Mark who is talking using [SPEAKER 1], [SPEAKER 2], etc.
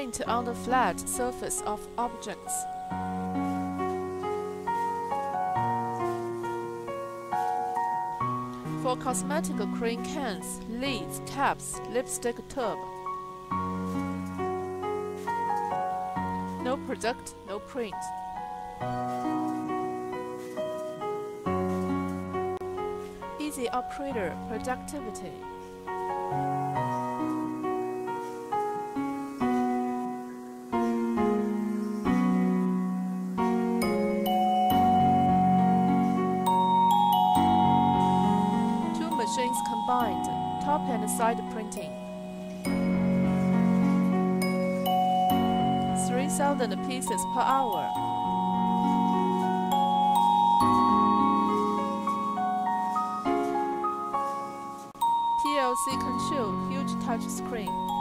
[SPEAKER 1] print on the flat surface of objects. For cosmetic cream cans, lids, caps, lipstick tube. No product, no print. Easy operator productivity. Two machines combined, top and side printing. 3,000 pieces per hour. PLC control, huge touch screen.